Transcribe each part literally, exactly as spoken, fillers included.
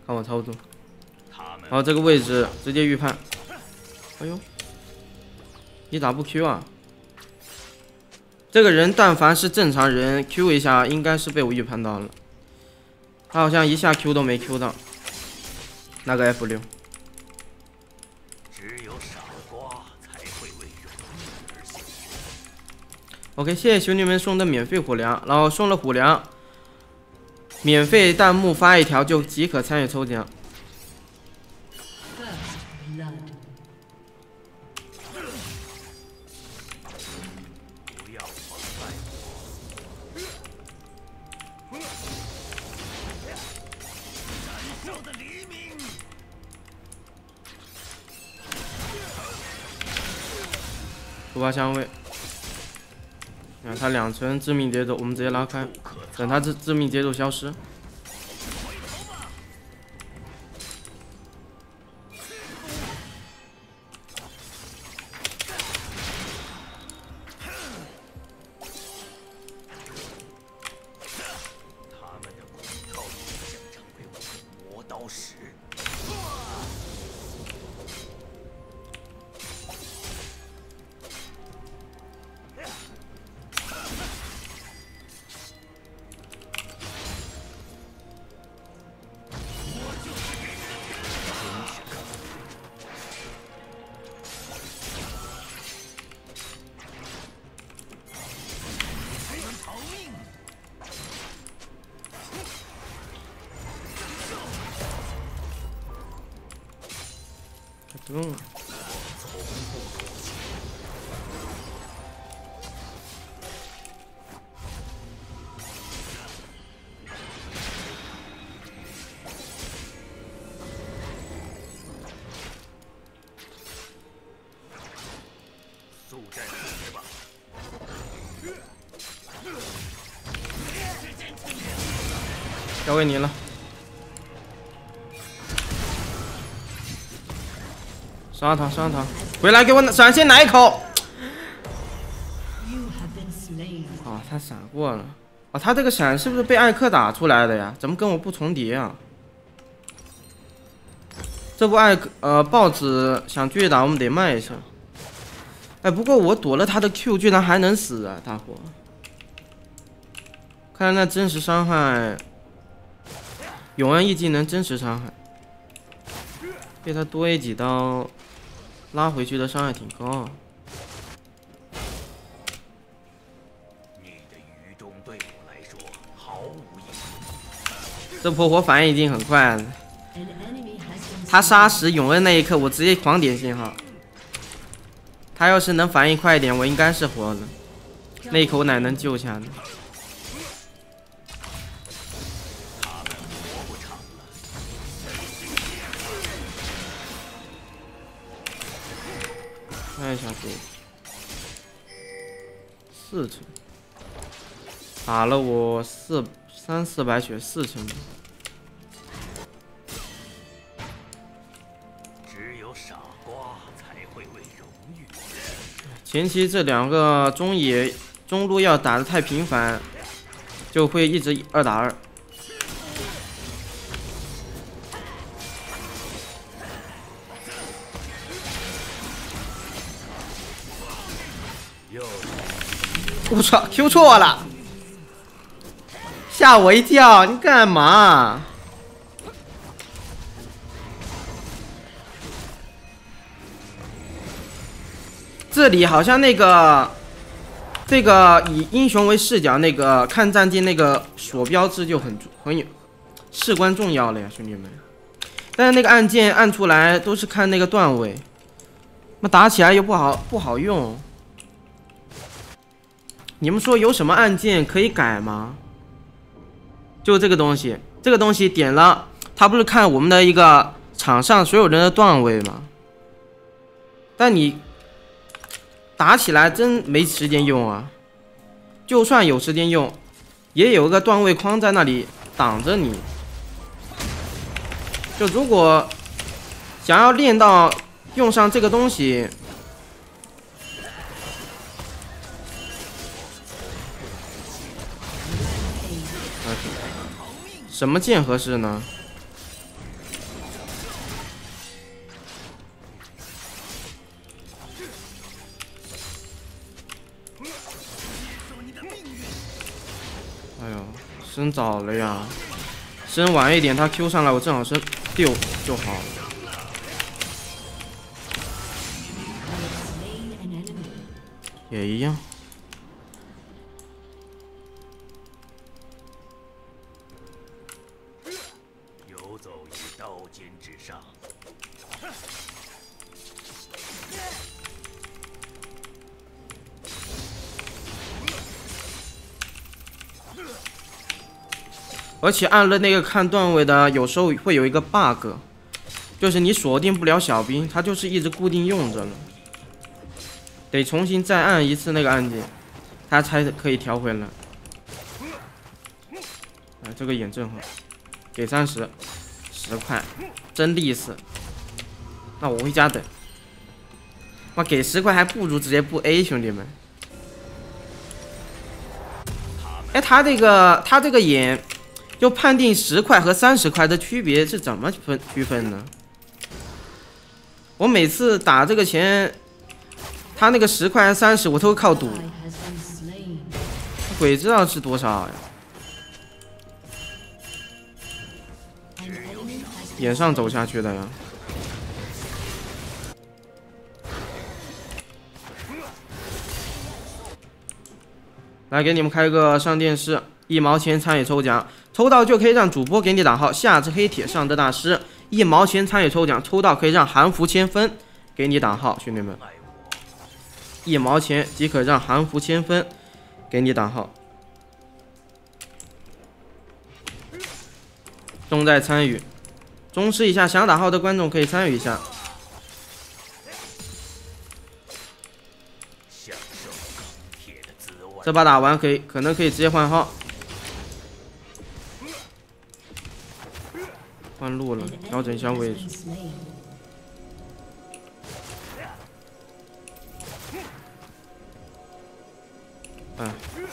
看我操作。然后这个位置直接预判。哎呦，你咋不 Q 啊？这个人但凡是正常人 Q 一下，应该是被我预判到了。他好像一下 Q 都没 Q 到。那个 F 六。 只有傻瓜才会为荣誉而献身。 OK， 谢谢兄弟们送的免费虎粮，然后送了虎粮，免费弹幕发一条就即可参与抽奖。突发香味，你看他两层致命节奏，我们直接拉开，等他致致命节奏消失。 他们的口罩将成为我的磨刀石。 不用了。 速战速决吧！ 交给你了。 杀他！杀他！回来给我闪现来一口！啊，他闪过了。啊，他这个闪是不是被艾克打出来的呀？怎么跟我不重叠啊？这部艾克呃豹子想继续打，我们得卖一下。哎，不过我躲了他的 Q， 居然还能死啊，大伙！看来那真实伤害，永安一技能真实伤害，被他多 A 几刀。 拉回去的伤害挺高啊！ 你的愚忠对我来说毫无意义。 这破火反应已经很快了。他杀死永恩那一刻，我直接狂点信号。他要是能反应快一点，我应该是活的。那口奶能救下的。看一下这四成，打了我四三四百血，四成。 只有傻瓜才会为荣誉。 前期这两个中野中路要打得太频繁，就会一直二打二。 我操 ！Q 错了，吓我一跳！你干嘛？这里好像那个，这个以英雄为视角，那个看战绩那个锁标志就很很有事关重要了呀，兄弟们。但是那个按键按出来都是看那个段位，那打起来又不好不好用。 你们说有什么按键可以改吗？就这个东西，这个东西点了，它不是看我们的一个场上所有人的段位吗？但你打起来真没时间用啊！就算有时间用，也有个段位框在那里挡着你。就如果想要练到用上这个东西。 什么剑合适呢？ 升早了呀，升晚一点他 Q 上来，我正好升六就好了。也一样。 游走于刀尖之上。 而且按了那个看段位的，有时候会有一个 bug， 就是你锁定不了小兵，它就是一直固定用着了，得重新再按一次那个按键，它才可以调回来。哎，这个眼正好，给三十，十块，真利索。那我回家等。妈，给十块还不如直接布 A， 兄弟们。哎，他这个他这个眼。 就判定十块和三十块的区别是怎么分区分呢？我每次打这个钱，他那个十块三十我都靠赌，鬼知道是多少呀？眼上走下去的呀。来给你们开个上电视，一毛钱参与抽奖。 抽到就可以让主播给你打号，下至黑铁上的大师，一毛钱参与抽奖，抽到可以让韩服千分给你打号，兄弟们，一毛钱即可让韩服千分给你打号，重在参与，重视一下，想打号的观众可以参与一下。这把打完可以，可能可以直接换号。 换路了，调整一下位置。哎，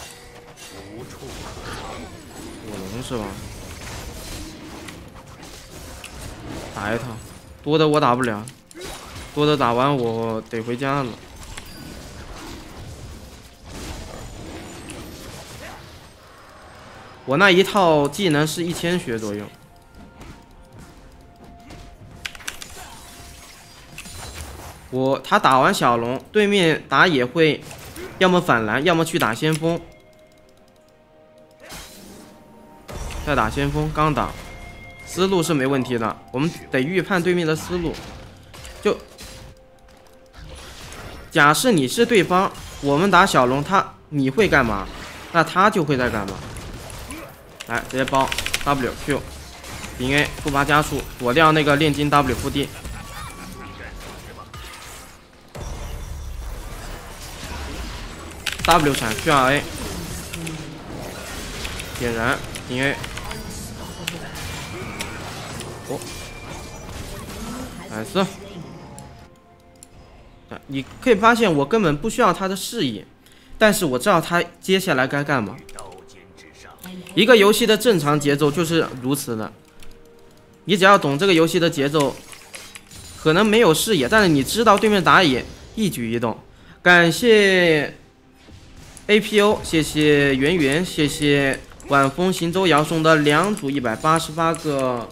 火龙是吧？打一套，多的我打不了，多的打完我得回家了。我那一套技能是一千血左右。 我他打完小龙，对面打野会要么反蓝，要么去打先锋。再打先锋，刚打，思路是没问题的。我们得预判对面的思路。就假设你是对方，我们打小龙，他你会干嘛？那他就会在干嘛？来，直接包 W Q 零 A 负八加速，躲掉那个炼金 W 负 D。 W 闪 Q R A， 点燃零 A， 哦，蓝色。你可以发现我根本不需要他的视野，但是我知道他接下来该干嘛。一个游戏的正常节奏就是如此的，你只要懂这个游戏的节奏，可能没有视野，但是你知道对面打野一举一动。感谢。 A P O， 谢谢圆圆，谢谢晚风行舟遥送的两组一百八十八个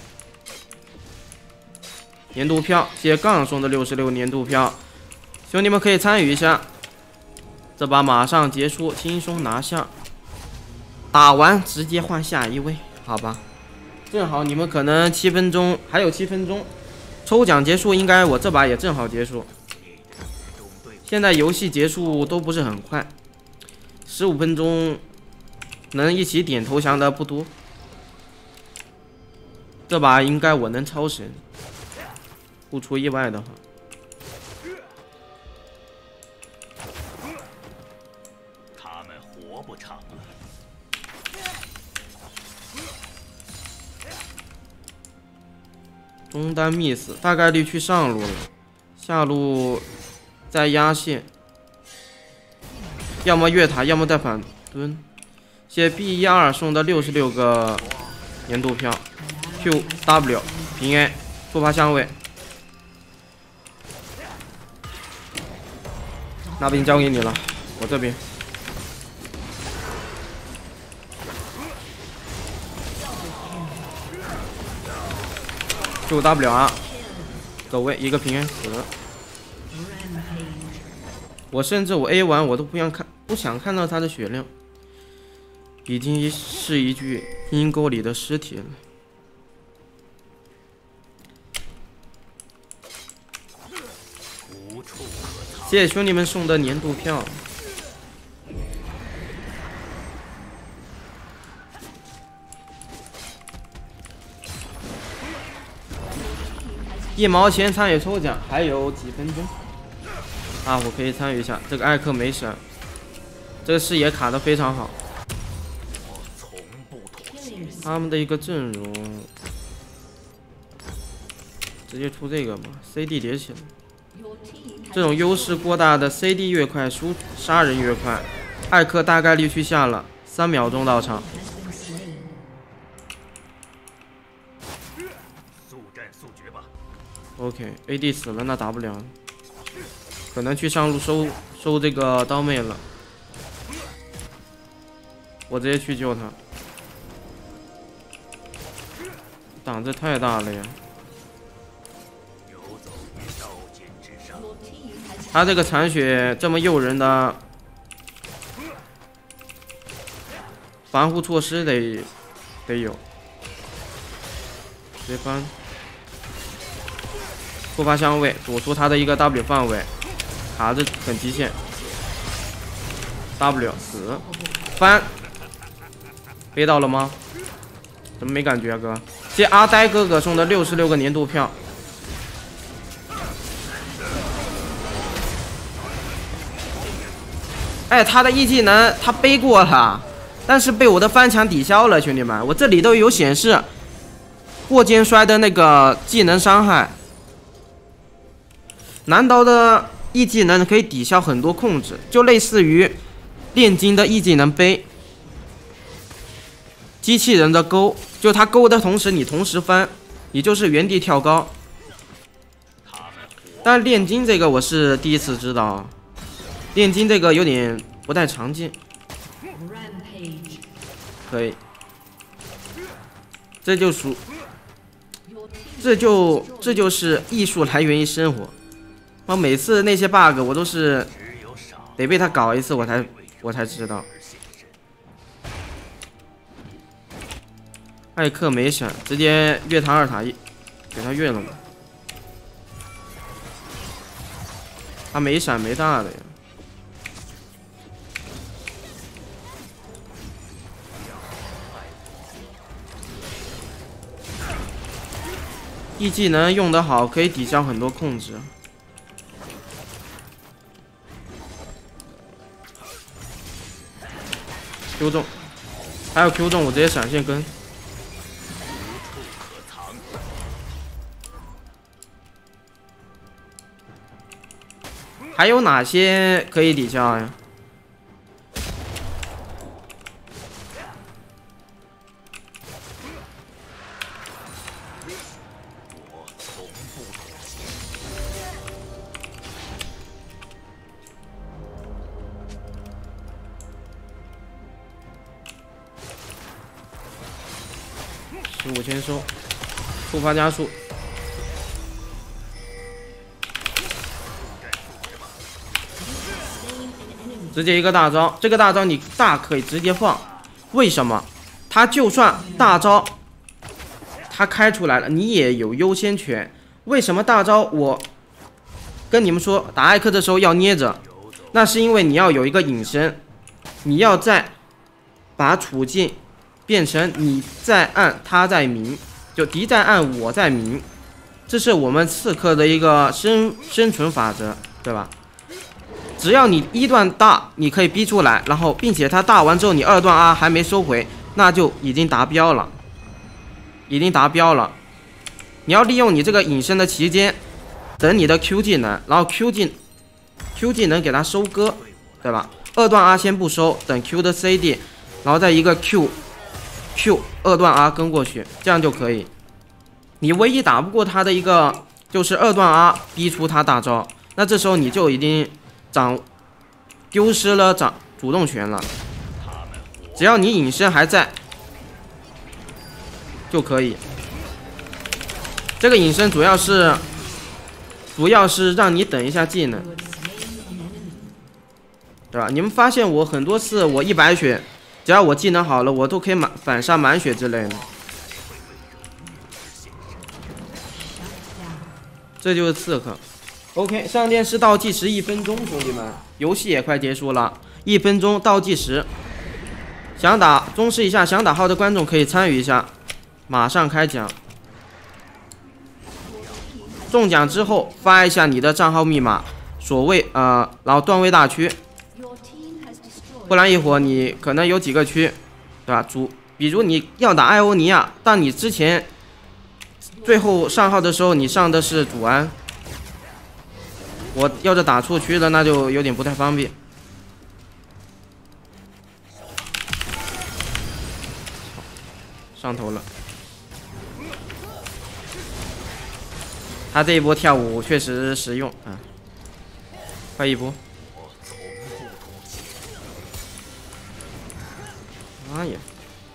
年度票，谢谢杠送的六十六年度票，兄弟们可以参与一下。这把马上结束，轻松拿下，打完直接换下一位，好吧？正好你们可能七分钟，还有七分钟，抽奖结束，应该我这把也正好结束。现在游戏结束都不是很快。 十五分钟能一起点投降的不多，这把应该我能超神，不出意外的话。 他们活不长了。 中单 miss， 大概率去上路了，下路再压线。 要么越塔，要么带反蹲。谢谢 B 一二送的六十六个年度票 ，Q W 平 A 触发相位。那兵交给你了，我这边。 Q W 啊，走位一个平安死。我甚至我 A 完我都不想看，不想看到他的血量，已经是一具阴沟里的尸体了。谢谢兄弟们送的年度票。一毛钱参与抽奖，还有几分钟啊！我可以参与一下。这个艾克没闪，这个视野卡的非常好。他们的一个阵容，直接出这个嘛 ，C D 叠起来。这种优势过大的 C D 越快，输杀人越快。艾克大概率去下了，三秒钟到场。OK，A D 死了，那打不了，可能去上路收收这个刀妹了。我直接去救他，胆子太大了呀！他这个残血这么诱人的防护措施得得有，直接翻。触发香味，躲出他的一个 W 范围，卡着很极限。W 死，翻，飞到了吗？怎么没感觉啊，哥？谢阿呆哥哥送的六十六个年度票。哎，他的 E 技能他背过了，但是被我的翻墙抵消了，兄弟们，我这里都有显示过肩摔的那个技能伤害。男刀的 E 技能可以抵消很多控制，就类似于炼金的 E 技能背，机器人的勾，就他勾的同时你同时翻，你就是原地跳高。但炼金这个我是第一次知道，炼金这个有点不太常见。可以，这就属，这就这就是艺术来源于生活。我每次那些 bug 我都是得被他搞一次我才我才知道。艾克没闪，直接越塔二塔一给他越了嘛。他没闪没大的呀。E 技能用得好，可以抵消很多控制。Q 中，还有 Q 中，我直接闪现跟。还有哪些可以抵消呀？十五千收，触发加速。直接一个大招，这个大招你大可以直接放，为什么？他就算大招他开出来了，你也有优先权。为什么大招我跟你们说打艾克的时候要捏着？那是因为你要有一个隐身，你要在把处境变成你在暗，他在明，就敌在暗，我在明，这是我们刺客的一个生生存法则，对吧？只要你一段大，你可以逼出来，然后并且他大完之后，你二段 R 还没收回，那就已经达标了，已经达标了。你要利用你这个隐身的期间，等你的 Q 技能，然后 Q 技 Q 技能给它收割，对吧？二段 R 先不收，等 Q 的 C D， 然后再一个 Q Q 二段 R 跟过去，这样就可以。你唯一打不过他的一个就是二段 R 逼出他大招，那这时候你就已经掌丢失了掌主动权了。只要你隐身还在就可以。 这个隐身主要是主要是让你等一下技能，对吧？你们发现我很多次我一百血，只要我技能好了，我都可以满反杀满血之类的。这就是刺客。OK， 上电视倒计时一分钟，兄弟们，游戏也快结束了，一分钟倒计时。想打中试一下，想打号的观众可以参与一下，马上开奖。中奖之后发一下你的账号密码，所谓呃，然后段位大区，不然一会儿你可能有几个区，对吧？主，比如你要打艾欧尼亚，但你之前最后上号的时候你上的是主安，我要是打错区了，那就有点不太方便。上头了。他这一波跳舞确实实用啊！快一波！妈呀！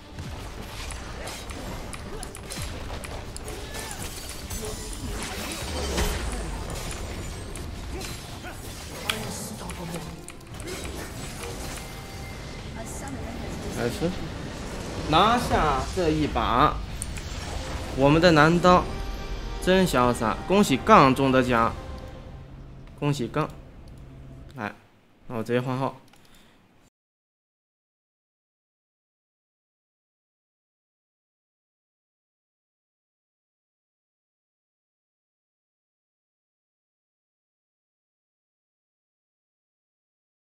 来吃，拿下这一把，我们的男刀。真潇洒！恭喜杠中的奖，恭喜杠！来，那我直接换号。